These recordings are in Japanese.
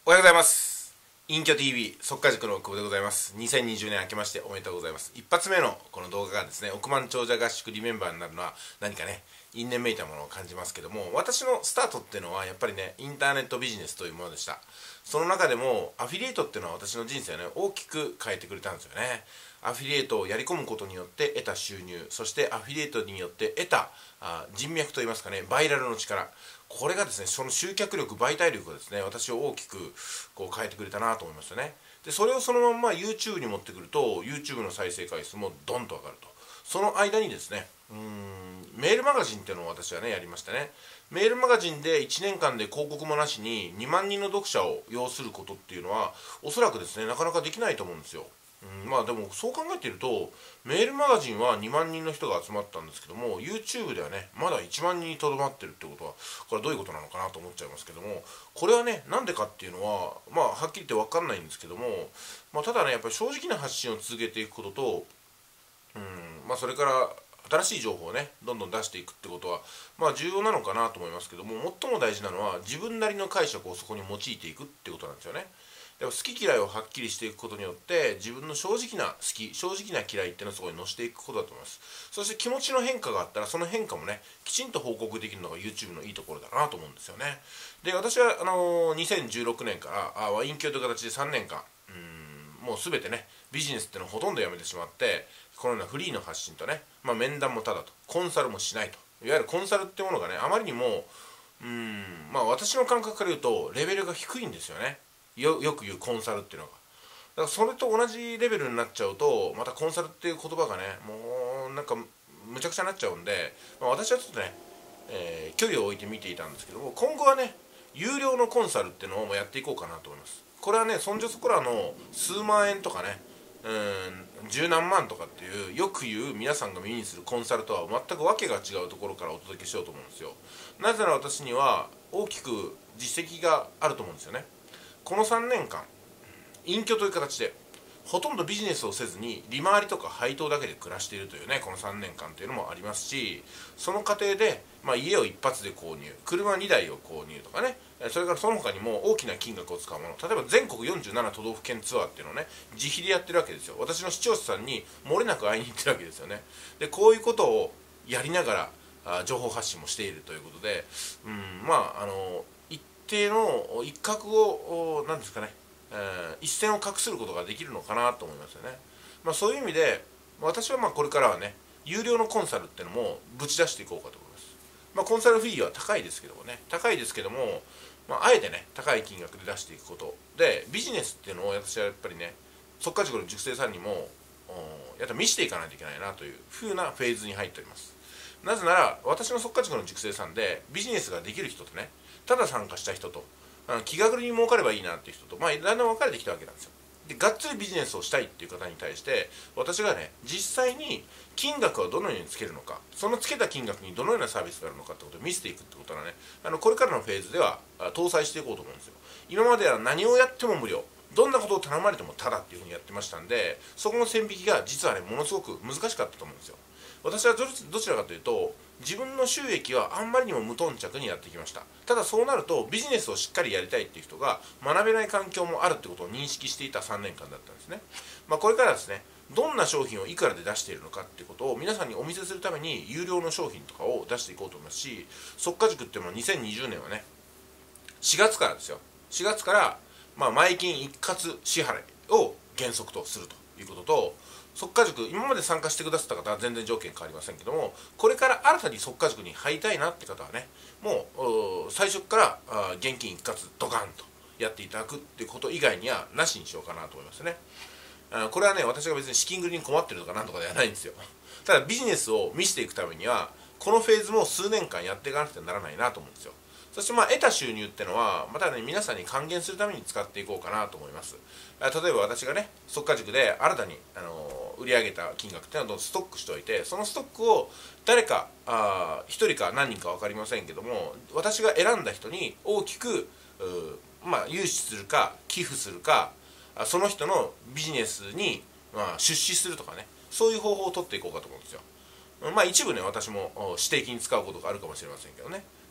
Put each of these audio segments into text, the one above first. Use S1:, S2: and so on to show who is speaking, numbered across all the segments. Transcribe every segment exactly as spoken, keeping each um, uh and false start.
S1: おはようございます。隠居 ティーブイ 速稼塾の久保でございます。にせんにじゅうねん明けましておめでとうございます。一発目のこの動画がですね、億万長者合宿リメンバーになるのは何かね、因縁めいたものを感じますけども、私のスタートっていうのはやっぱりね、インターネットビジネスというものでした。その中でもアフィリエイトっていうのは私の人生をね、大きく変えてくれたんですよね。アフィリエイトをやり込むことによって得た収入、そしてアフィリエイトによって得たあ人脈といいますかね、バイラルの力、これがですね、その集客力、媒体力がですね、私を大きくこう変えてくれたなと思いますよね。でそれをそのまんま YouTube に持ってくると YouTube の再生回数もドンと上がると。その間にですね、うーんメールマガジンっていうのを私はねやりましたね。メールマガジンでいちねんかんで広告もなしににまんにんの読者を要することっていうのはおそらくですねなかなかできないと思うんですよ。うん、まあでもそう考えているとメールマガジンはにまんにんの人が集まったんですけども YouTube ではねまだいちまんにんにとどまってるってことはこれはどういうことなのかなと思っちゃいますけども、これはねなんでかっていうのはまあはっきり言って分かんないんですけども、まあ、ただねやっぱり正直な発信を続けていくことと、うんまあ、それから新しい情報をねどんどん出していくってことはまあ重要なのかなと思いますけども、最も大事なのは自分なりの解釈をそこに用いていくってことなんですよね。でも好き嫌いをはっきりしていくことによって自分の正直な好き正直な嫌いっていうのをそこに乗せていくことだと思います。そして気持ちの変化があったらその変化もねきちんと報告できるのが YouTube のいいところだなと思うんですよね。で私はあのー、にせんじゅうろくねんからワイン教という形でさんねんかんうーんもう全てねビジネスっていうのをほとんどやめてしまって、このようなフリーの発信とね、まあ、面談もただとコンサルもしないと、いわゆるコンサルっていうものがねあまりにもうーんまあ私の感覚から言うとレベルが低いんですよね。よ, よく言うコンサルっていうのが。だからそれと同じレベルになっちゃうとまたコンサルっていう言葉がねもうなんかむちゃくちゃになっちゃうんで、まあ、私はちょっとね、えー、距離を置いて見ていたんですけども、今後はね有料のコンサルっていうのをやっていこうかなと思います。これはねそんじょそこらの数万円とかねうん十何万とかっていうよく言う皆さんが耳にするコンサルとは全く訳が違うところからお届けしようと思うんですよ。なぜなら私には大きく実績があると思うんですよね。このさんねんかん隠居という形でほとんどビジネスをせずに利回りとか配当だけで暮らしているというねこのさんねんかんというのもありますし、その過程で、まあ、家を一発で購入、車にだいを購入とかね、それからその他にも大きな金額を使うもの、例えば全国よんじゅうなな都道府県ツアーっていうのをね自費でやってるわけですよ。私の視聴者さんに漏れなく会いに行ってるわけですよね。でこういうことをやりながら情報発信もしているということで、うんまああの一定の一角を何ですかね、えー、一線を画することができるのかなと思いますよね。まあ、そういう意味で私はまあこれからはね有料のコンサルっていうのもぶち出していこうかと思います。まあ、コンサルフィーは高いですけどもね高いですけども、まあ、あえてね高い金額で出していくことでビジネスっていうのを私はやっぱりね速稼塾の塾生さんにもやっぱ見せていかないといけないなというふうなフェーズに入っております。なぜなら私の速稼塾の塾生さんでビジネスができる人とねただ参加した人と気軽に儲かればいいなっていう人と、まあ、だんだん分かれてきたわけなんですよ。でがっつりビジネスをしたいっていう方に対して私がね実際に金額をどのようにつけるのか、そのつけた金額にどのようなサービスがあるのかってことを見せていくってことはねあのこれからのフェーズでは搭載していこうと思うんですよ。今までは何をやっても無料、どんなことを頼まれてもタダっていうふうにやってましたんで、そこの線引きが実はねものすごく難しかったと思うんですよ。私はどちらかというと自分の収益はあんまりにも無頓着にやってきました。ただそうなるとビジネスをしっかりやりたいっていう人が学べない環境もあるってことを認識していたさんねんかんだったんですね。まあ、これからですねどんな商品をいくらで出しているのかっていうことを皆さんにお見せするために有料の商品とかを出していこうと思いますし、速稼塾っていうのはにせんにじゅうねんはねしがつからですよ。しがつからまあ前金一括支払いを原則とするということと、速稼塾今まで参加してくださった方は全然条件変わりませんけども、これから新たに速稼塾に入りたいなって方はねもう最初から現金一括ドカンとやっていただくっていうこと以外にはなしにしようかなと思いますね。これはね私が別に資金繰りに困ってるとかなんとかではないんですよ。ただビジネスを見せていくためにはこのフェーズも数年間やっていかなくてはならないなと思うんですよ。そしてまあ得た収入ってのはまたね皆さんに還元するために使っていこうかなと思います。例えば私がね速稼塾で新たに、あのー、売り上げた金額っていうのをストックしておいて、そのストックを誰かあひとりか何人か分かりませんけども私が選んだ人に大きくまあ融資するか寄付するかその人のビジネスに、まあ、出資するとかねそういう方法を取っていこうかと思うんですよ。まあ一部ね私も指定金使うことがあるかもしれませんけどね。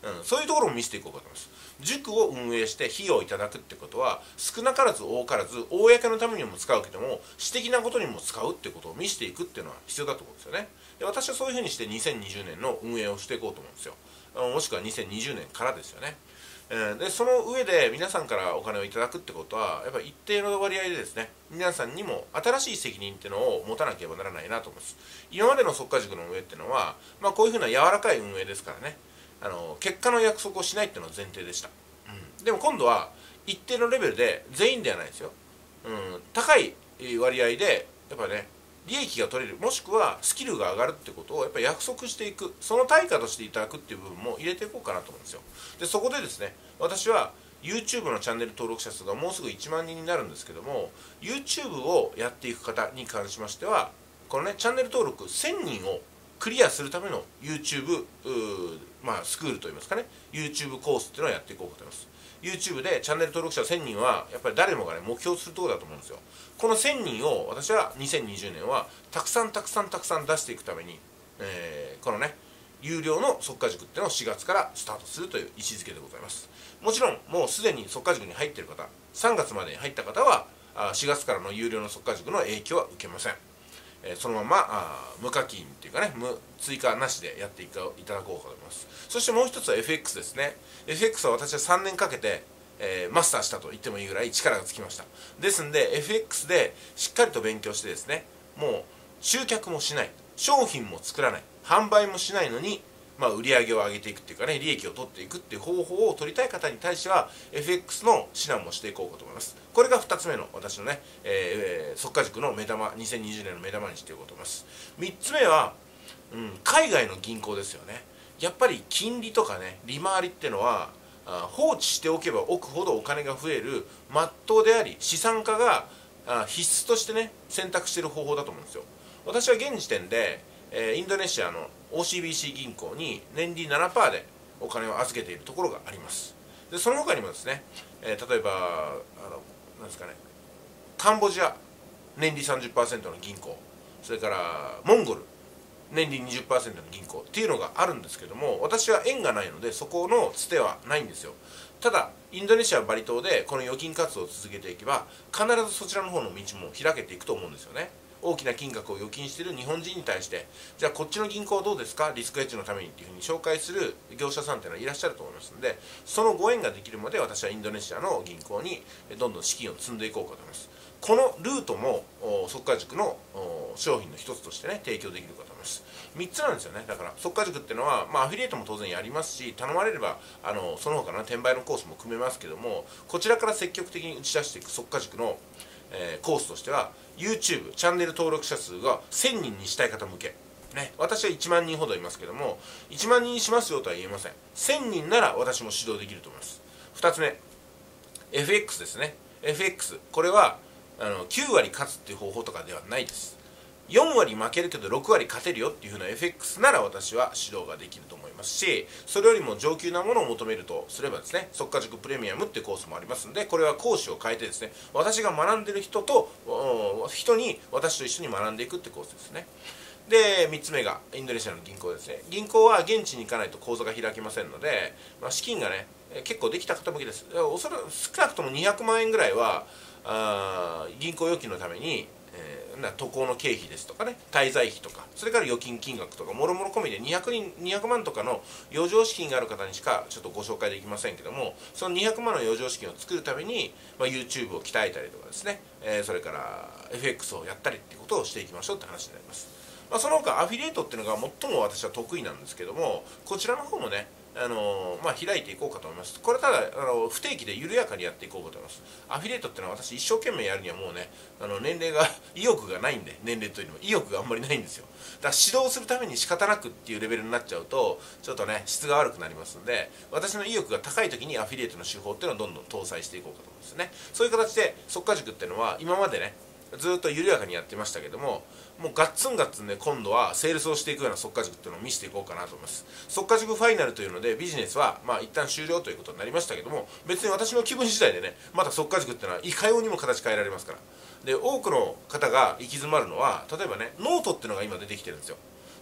S1: うん、そういうところも見せていこうかと思います。塾を運営して費用をいただくってことは、少なからず多からず公のためにも使うけども私的なことにも使うってことを見せていくっていうのは必要だと思うんですよね。で、私はそういうふうにしてにせんにじゅうねんの運営をしていこうと思うんですよ。もしくはにせんにじゅうねんからですよね。でその上で皆さんからお金をいただくってことはやっぱり一定の割合でですね、皆さんにも新しい責任っていうのを持たなければならないなと思います。今までの即価塾の運営っていうのは、まあ、こういうふうな柔らかい運営ですからね、あの結果の約束をしないっていうのが前提でした、うん、でも今度は一定のレベルで全員ではないですよ、うん、高い割合でやっぱね利益が取れる、もしくはスキルが上がるってことをやっぱり約束していく、その対価としていただくっていう部分も入れていこうかなと思うんですよ。でそこでですね、私は YouTube のチャンネル登録者数がもうすぐいちまんにんになるんですけども、 YouTube をやっていく方に関しましてはこのねチャンネル登録せんにんをクリアするための YouTube まあスクールといいますかね、 YouTube コースっていうのをやっていこうと思います。 YouTube でチャンネル登録者せんにんはやっぱり誰もがね目標するところだと思うんですよ。このせんにんを私はにせんにじゅうねんはたくさんたくさんたくさん出していくために、えー、このね有料の即価塾っていうのをしがつからスタートするという位置づけでございます。もちろんもうすでに即価塾に入っている方、さんがつまでに入った方はしがつからの有料の即価塾の影響は受けません。そのままあ無課金っていうかね、無追加なしでやっていただこうかと思います。そしてもう一つは エフエックス ですね。 エフエックス は私はさんねんかけて、えー、マスターしたと言ってもいいぐらい力がつきました。ですんで エフエックス でしっかりと勉強してですね、もう集客もしない、商品も作らない、販売もしないのにまあ、売り上げを上げていくっていうかね、利益を取っていくっていう方法を取りたい方に対しては エフエックス の指南もしていこうかと思います。これがふたつめの私のね、えー、即価塾の目玉、にせんにじゅうねんの目玉にしていこうと思います。みっつめは、うん、海外の銀行ですよね。やっぱり金利とかね利回りっていうのはあ放置しておけば置くほどお金が増える真っ当であり、資産家があ必須としてね選択している方法だと思うんですよ。私は現時点でインドネシアの オーシービーシー 銀行に年利 ななパーセント でお金を預けているところがあります。でその他にもですね、えー、例えばあのなんですかね、カンボジア年利 さんじゅっパーセント の銀行、それからモンゴル年利 にじゅっパーセント の銀行っていうのがあるんですけども、私は縁がないのでそこのつてはないんですよ。ただインドネシアバリ島でこの預金活動を続けていけば必ずそちらの方の道も開けていくと思うんですよね。大きな金額を預金している日本人に対して、じゃあこっちの銀行はどうですか、リスクヘッジのためにっていうふうに紹介する業者さんっていうのはいらっしゃると思いますので、そのご縁ができるまで私はインドネシアの銀行にどんどん資金を積んでいこうかと思います。このルートも即価塾の商品の一つとしてね提供できるかと思います。みっつなんですよね。だから即価塾っていうのは、まあ、アフィリエイトも当然やりますし、頼まれればあのその他の転売のコースも組めますけども、こちらから積極的に打ち出していく即価塾のえー、コースとしては YouTube チャンネル登録者数がせんにんにしたい方向け、ね、私はいちまんにんほどいますけどもいちまんにんにしますよとは言えません。せんにんなら私も指導できると思います。ふたつめ エフエックス ですね。 エフエックス これはあのきゅうわり勝つっていう方法とかではないです。よんわり負けるけどろくわり勝てるよっていう風な エフエックス なら私は指導ができると思いますし、それよりも上級なものを求めるとすればですね、即価塾プレミアムっていうコースもありますので、これは講師を変えてですね、私が学んでる人と人に私と一緒に学んでいくってコースですね。でみっつめがインドネシアの銀行ですね。銀行は現地に行かないと口座が開けませんので、まあ、資金がね結構できた方向けです。おそらく少なくともにひゃくまんえんぐらいはあ銀行預金のためにえー、渡航の経費ですとかね、滞在費とか、それから預金金額とかもろもろ込みでにひゃくにんにひゃくまんとかの余剰資金がある方にしかちょっとご紹介できませんけども、そのにひゃくまんの余剰資金を作るために、まあ、YouTube を鍛えたりとかですね、えー、それから エフエックス をやったりっていうことをしていきましょうって話になります。まあ、その他アフィリエイトっていうのが最も私は得意なんですけども、こちらの方もねあのーまあ、開いていこうかと思います。これただあの不定期で緩やかにやっていこうかと思います。アフィリエイトっていうのは私一生懸命やるにはもうねあの年齢が意欲がないんで、年齢というのも意欲があんまりないんですよ。だから指導するために仕方なくっていうレベルになっちゃうとちょっとね質が悪くなりますので、私の意欲が高い時にアフィリエイトの手法っていうのをどんどん搭載していこうかと思うんですね。そういう形で即価塾っていうのは今までねずっと緩やかにやってましたけども、もうガッツンガッツンで今度はセールスをしていくような即価塾っていうのを見せていこうかなと思います。即価塾ファイナルというのでビジネスはまあ一旦終了ということになりましたけども、別に私の気分次第でねまた即価塾っていうのはいかようにも形変えられますから。で多くの方が行き詰まるのは、例えばねノートっていうのが今出てきてるんですよ。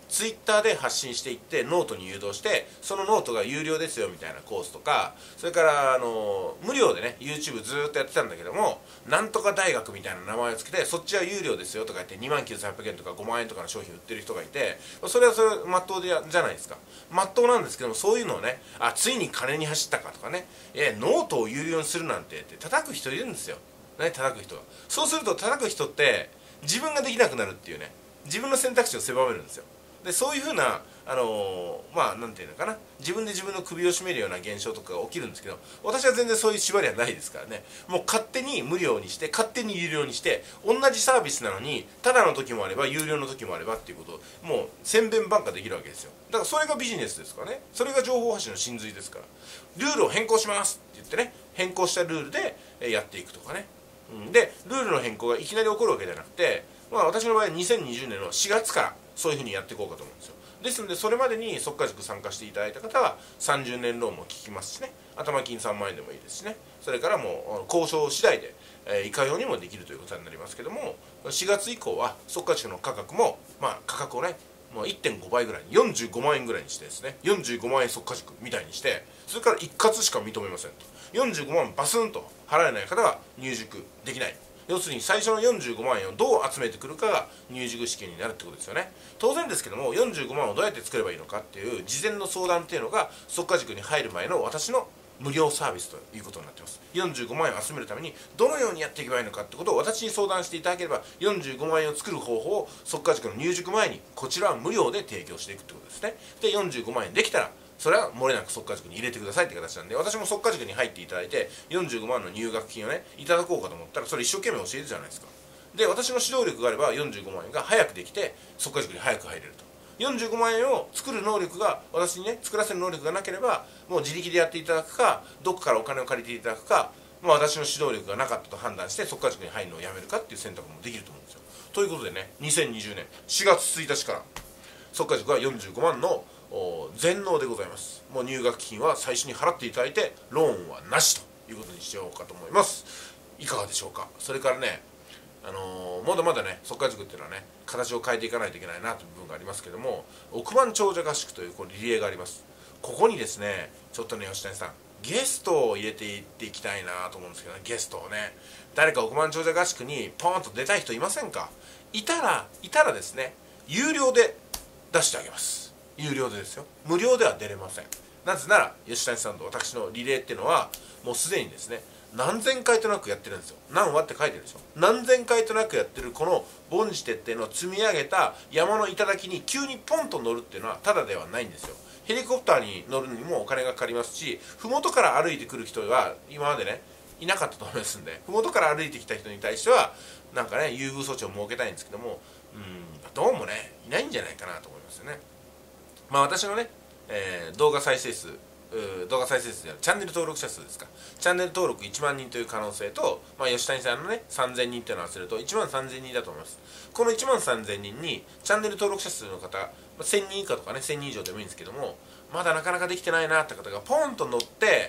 S1: ツイッターで発信していってノートに誘導して、そのノートが有料ですよみたいなコースとか、それからあの無料でね YouTube ずーっとやってたんだけども、なんとか大学みたいな名前を付けて、そっちは有料ですよとか言ってにまんきゅうせんはっぴゃくえんとかごまんえんとかの商品売ってる人がいて、それはそれまっとうでやじゃないですか。まっとうなんですけども、そういうのをね、あ、ついに金に走ったかとかね、えノートを有料にするなんてって叩く人いるんですよね、叩く人が。そうすると叩く人って自分ができなくなるっていうね、自分の選択肢を狭めるんですよ。でそういうふうな、あのー、まあなんていうのかな、自分で自分の首を絞めるような現象とかが起きるんですけど、私は全然そういう縛りはないですからね。もう勝手に無料にして、勝手に有料にして、同じサービスなのにただの時もあれば有料の時もあればっていうことをもう千弁万化できるわけですよ。だからそれがビジネスですからね。それが情報発信の真髄ですから。ルールを変更しますって言ってね、変更したルールでやっていくとかね、うん、でルールの変更がいきなり起こるわけじゃなくて、まあ、私の場合はにせんにじゅうねんのしがつからそういうふうにやっていこうかと思うんですよ。ですのでそれまでに速稼塾参加していただいた方はさんじゅうねんローンも効きますしね、頭金さんまんえんでもいいですしね、それからもう交渉次第で、えー、いかようにもできるということになりますけども、しがつ以降は速稼塾の価格も、まあ、価格をねもう いってんごばいぐらいによんじゅうごまんえんぐらいにしてですね、よんじゅうごまんえん速稼塾みたいにして、それから一括しか認めませんと、よんじゅうごまんバスンと払えない方は入塾できない。要するに最初のよんじゅうごまんえんをどう集めてくるかが入塾試験になるってことですよね。当然ですけども、よんじゅうごまんをどうやって作ればいいのかっていう事前の相談っていうのが速稼塾に入る前の私の無料サービスということになっています。よんじゅうごまんえんを集めるためにどのようにやっていけばいいのかってことを私に相談していただければ、よんじゅうごまんえんを作る方法を速稼塾の入塾前にこちらは無料で提供していくってことですね。でよんじゅうごまんえんできたらそれは漏れなく速稼塾に入れてくださいって形なんで、私も速稼塾に入っていただいてよんじゅうごまんの入学金をねいただこうかと思ったら、それ一生懸命教えるじゃないですか。で私の指導力があればよんじゅうごまんえんが早くできて速稼塾に早く入れると。よんじゅうごまんえんを作る能力が私にね作らせる能力がなければ、もう自力でやっていただくか、どこからお金を借りていただくか、まあ、私の指導力がなかったと判断して速稼塾に入るのをやめるかっていう選択もできると思うんですよ。ということでね、にせんにじゅうねんしがつついたちから速稼塾はよんじゅうごまんの全納でございます。もう入学金は最初に払っていただいてローンはなしということにしようかと思います。いかがでしょうか。それからね、あのー、まだまだね速稼塾っていうのはね形を変えていかないといけないなという部分がありますけども、億万長者合宿というこうリレーがあります。ここにですねちょっとね吉谷さんゲストを入れていっていきたいなと思うんですけどね。ゲストをね、誰か億万長者合宿にポーンと出たい人いませんか。いたらいたらですね有料で出してあげます。有料でですよ、無料では出れません。なぜなら吉谷さんと私のリレーっていうのはもうすでにですね何千回となくやってるんですよ。何話って書いてるでしょ。何千回となくやってるこの凡事徹底の積み上げた山の頂に急にポンと乗るっていうのはただではないんですよ。ヘリコプターに乗るにもお金がかかりますし、麓から歩いてくる人は今までねいなかったと思いますんで、麓から歩いてきた人に対してはなんかね優遇措置を設けたいんですけども、うんどうもねいないんじゃないかなと思いますよね。まあ私のね、えー、動画再生数動画再生数であるチャンネル登録者数ですか、チャンネル登録いちまんにんという可能性と、まあ、吉谷さんのねさんぜんにんというのを合わせるといちまんさんぜんにんだと思います。このいちまんさんぜんにんにチャンネル登録者数の方、まあ、せんにん以下とかねせんにん以上でもいいんですけども、まだなかなかできてないなって方がポンと乗って、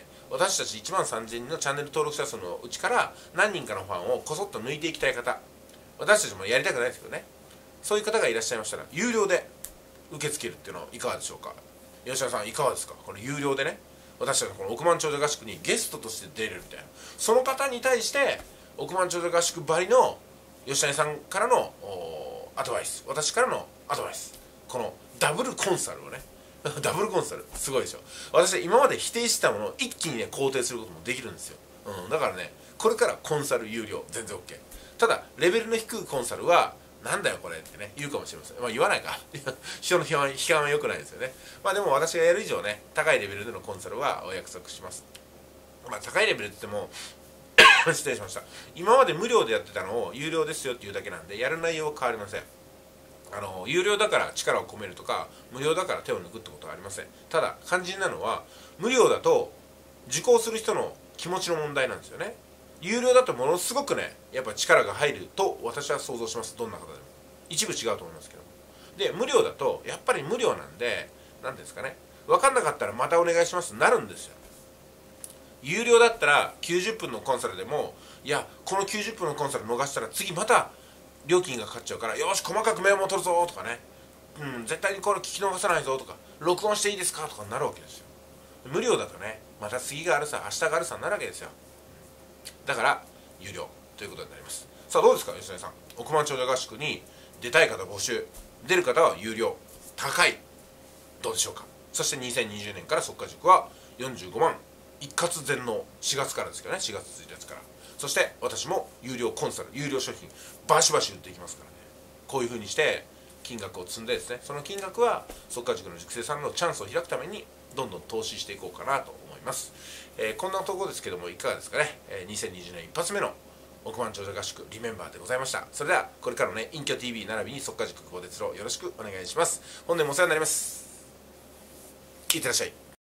S1: 私たちいちまんさんぜんにんのチャンネル登録者数のうちから何人かのファンをこそっと抜いていきたい方、私たちもやりたくないですけどね、そういう方がいらっしゃいましたら有料で受け付けるっていうのはいかがでしょうか。吉田さんいかがですか。この有料でね私たちのこの億万長者合宿にゲストとして出れるみたいな、その方に対して億万長者合宿ばりの吉谷さんからのアドバイス、私からのアドバイス、このダブルコンサルをねダブルコンサルすごいでしょ。私は今まで否定してたものを一気にね肯定することもできるんですよ、うん、だからねこれからコンサル有料全然 OK。 ただレベルの低いコンサルはなんだよこれってね言うかもしれません。まあ言わないか人の批判批判は良くないですよね。まあでも私がやる以上ね高いレベルでのコンサルはお約束します。まあ高いレベルって言っても失礼しました、今まで無料でやってたのを有料ですよっていうだけなんでやる内容は変わりません。あの有料だから力を込めるとか無料だから手を抜くってことはありません。ただ肝心なのは無料だと受講する人の気持ちの問題なんですよね。有料だとものすごくねやっぱ力が入ると私は想像します。どんな方でも一部違うと思いますけど、で無料だとやっぱり無料なんで何ですかね、分かんなかったらまたお願いしますなるんですよ。有料だったらきゅうじゅっぷんのコンサルでも、いやこのきゅうじゅっぷんのコンサル逃したら次また料金がかかっちゃうからよし細かくメモを取るぞとかね、 うん、絶対にこれ聞き逃さないぞとか、録音していいですかとかになるわけですよ。無料だとね、また次があるさ、明日があるさになるわけですよ。だから有料ということになります。さあどうですか吉成さん、億万長者合宿に出たい方募集、出る方は有料、高い、どうでしょうか。そしてにせんにじゅうねんから速稼塾はよんじゅうごまん一括全納、しがつからですけどね、しがつついたちから。そして私も有料コンサル、有料商品バシバシ売っていきますからね。こういう風にして金額を積んでですね、その金額は速稼塾の塾生さんのチャンスを開くためにどんどん投資していこうかなと思います。えー、こんなところですけどもいかがですかね。えー、にせんにじゅうねん一発目の億万長者合宿リメンバーでございました。それではこれからのね、隠居 ティーブイ 並びに速稼塾久保哲郎よろしくお願いします。本年もお世話になります。いってらっしゃい。